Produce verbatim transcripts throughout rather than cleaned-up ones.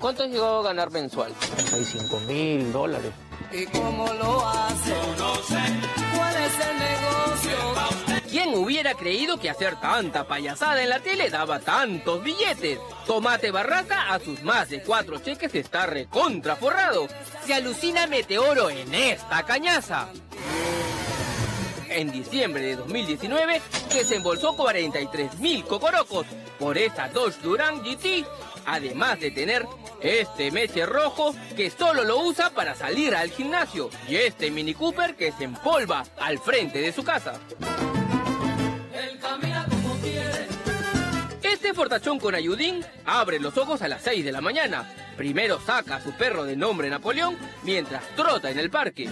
¿Cuánto has llegado a ganar mensual? treinta y cinco mil dólares. ¿Y cómo lo hace? No sé. ¿Cuál es el negocio? ¿Quién hubiera creído que hacer tanta payasada en la tele daba tantos billetes? Tomate Barraza a sus más de cuatro cheques está recontraforrado. Se alucina Meteoro en esta cañaza. En diciembre de dos mil diecinueve desembolsó cuarenta y tres mil cocorocos por esta Dodge Duran G T, además de tener este Meche rojo que solo lo usa para salir al gimnasio y este Mini Cooper que se empolva al frente de su casa. Él camina como quiere. Este fortachón con ayudín abre los ojos a las seis de la mañana. Primero saca a su perro de nombre Napoleón mientras trota en el parque.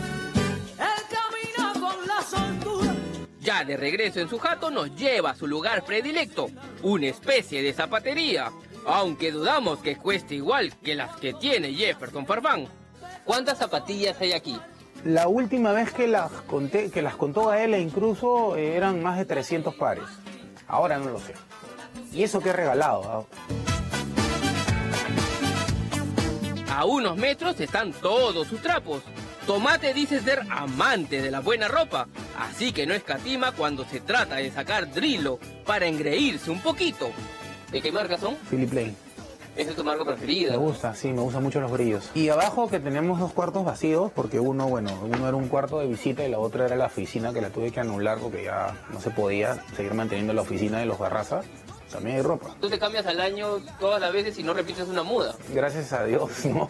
Ya de regreso en su jato nos lleva a su lugar predilecto, una especie de zapatería, aunque dudamos que cueste igual que las que tiene Jefferson Farfán. ¿Cuántas zapatillas hay aquí? La última vez que las conté, que las contó Gaela incluso eh, eran más de trescientos pares. Ahora no lo sé. Y eso que he regalado. ¿Ah? A unos metros están todos sus trapos. Tomate dice ser amante de la buena ropa, así que no escatima cuando se trata de sacar Drilo para engreírse un poquito. ¿De qué marca son? Philip Lane. ¿Esa es tu marca preferida? Me gusta, sí, me gustan mucho los brillos. Y abajo que tenemos dos cuartos vacíos, porque uno, bueno, uno era un cuarto de visita y la otra era la oficina, que la tuve que anular porque ya no se podía seguir manteniendo la oficina de los Barraza. También hay ropa. Tú te cambias al año todas las veces y no repites una muda. Gracias a Dios, ¿no?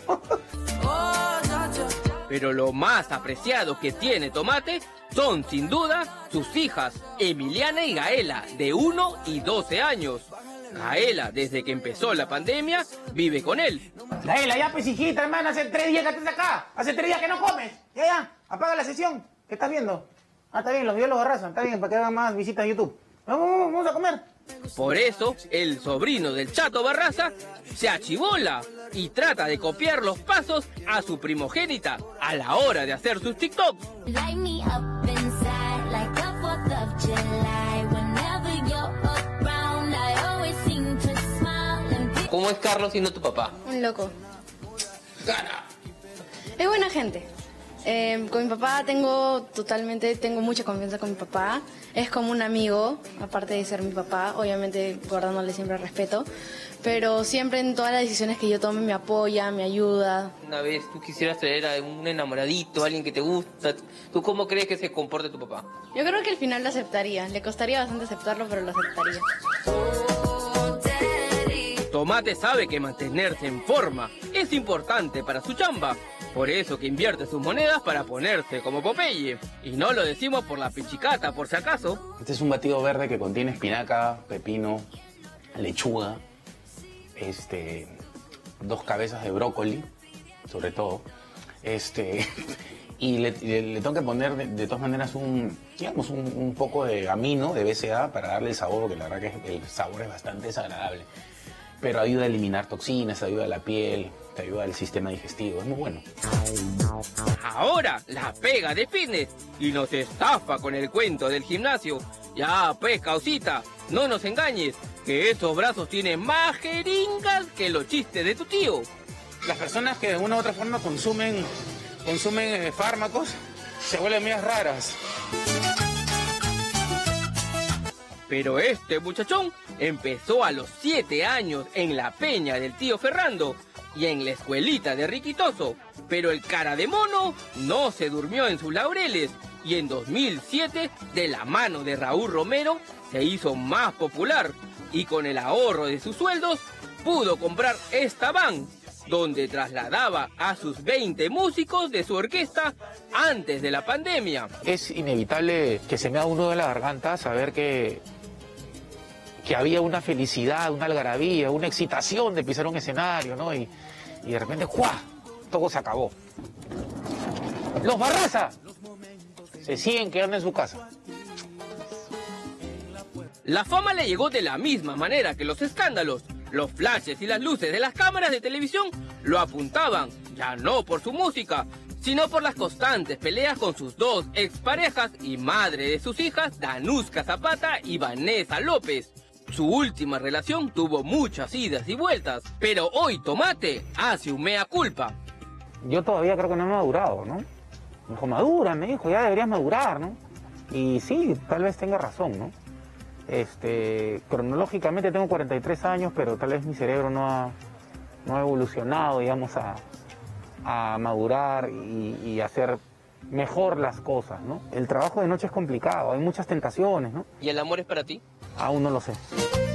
Pero lo más apreciado que tiene Tomate son, sin duda, sus hijas, Emiliana y Gaela, de uno y doce años. Gaela, desde que empezó la pandemia, vive con él. Gaela, ya pues hijita, hermana, hace tres días que estás acá. Hace tres días que no comes. Ya, ya, apaga la sesión. ¿Qué estás viendo? Ah, está bien, los videos los Barraza. Está bien, para que hagan más visitas en YouTube. Vamos, vamos, vamos a comer. Por eso, el sobrino del Chato Barraza se achibola y trata de copiar los pasos a su primogénita a la hora de hacer sus TikToks. ¿Cómo es Carlos siendo tu papá? Un loco. Es buena gente. Eh, con mi papá tengo totalmente, tengo mucha confianza con mi papá. Es como un amigo, aparte de ser mi papá, obviamente guardándole siempre respeto. Pero siempre en todas las decisiones que yo tome me apoya, me ayuda. Una vez tú quisieras traer a un enamoradito, a alguien que te gusta, ¿tú cómo crees que se comporte tu papá? Yo creo que al final lo aceptaría. Le costaría bastante aceptarlo, pero lo aceptaría. Tomate sabe que mantenerse en forma es importante para su chamba. Por eso que invierte sus monedas para ponerse como Popeye. Y no lo decimos por la pichicata, por si acaso. Este es un batido verde que contiene espinaca, pepino, lechuga, este, dos cabezas de brócoli, sobre todo. Este, y le, le, le tengo que poner de, de todas maneras un, digamos, un, un poco de amino, de B C A, para darle el sabor, porque la verdad que el sabor es bastante desagradable. Pero ayuda a eliminar toxinas, ayuda a la piel, te ayuda al sistema digestivo, es muy bueno. Ahora la pega de fitness y nos estafa con el cuento del gimnasio. Ya pues, causita, no nos engañes, que esos brazos tienen más jeringas que los chistes de tu tío. Las personas que de una u otra forma consumen, consumen eh, fármacos se vuelven medias raras. Pero este muchachón empezó a los siete años en la peña del tío Ferrando y en la escuelita de Riquitoso. Pero el cara de mono no se durmió en sus laureles y en dos mil siete, de la mano de Raúl Romero, se hizo más popular y con el ahorro de sus sueldos pudo comprar esta van, donde trasladaba a sus veinte músicos de su orquesta antes de la pandemia. Es inevitable que se me haga un nudo en la garganta saber que, que había una felicidad, una algarabía, una excitación de pisar un escenario, ¿no? Y, y de repente, ¡juá!, todo se acabó. ¡Los Barraza! Se siguen quedando en su casa. La fama le llegó de la misma manera que los escándalos. Los flashes y las luces de las cámaras de televisión lo apuntaban, ya no por su música, sino por las constantes peleas con sus dos exparejas y madre de sus hijas, Danuska Zapata y Vanessa López. Su última relación tuvo muchas idas y vueltas, pero hoy Tomate hace un mea culpa. Yo todavía creo que no he madurado, ¿no? Me dijo, madura, me dijo, ya deberías madurar, ¿no? Y sí, tal vez tenga razón, ¿no? Este, cronológicamente tengo cuarenta y tres años, pero tal vez mi cerebro no ha, no ha evolucionado, digamos, a, a madurar y, y hacer mejor las cosas, ¿no? El trabajo de noche es complicado, hay muchas tentaciones, ¿no? ¿Y el amor es para ti? Aún no lo sé.